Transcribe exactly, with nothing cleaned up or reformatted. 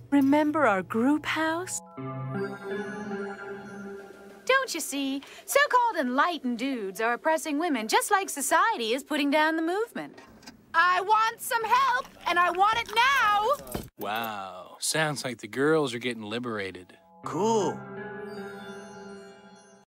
Remember our group house? Don't you see? So-called enlightened dudes are oppressing women just like society is putting down the movement. I want some help, and I want it now! Wow, sounds like the girls are getting liberated. Cool.